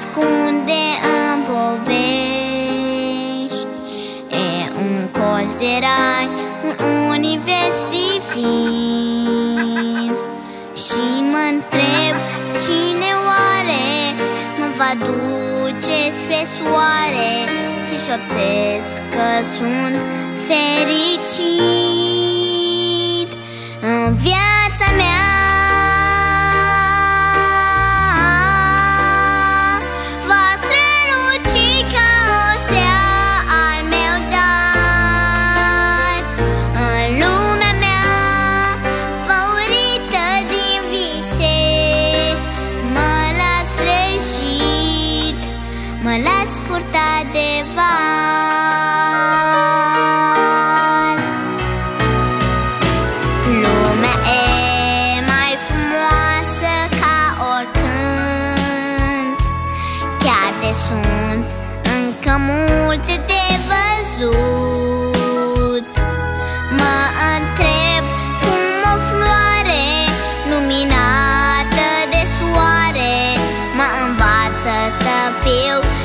ascunde în povești. E un colț de rai, un univers divin. Și mă întreb cine oare mă va duce spre soare și șoptesc că sunt fericit în viața mea. Va străluci ca o stea al meu dar în lumea mea favorită din vise. Mă las vrăjit, mă las purtat de val. Lumea e mai frumoasă ca oricând, chiar de sunt încă multe de văzut. Mă întreb cum o floare luminată de soare mă învață să fiu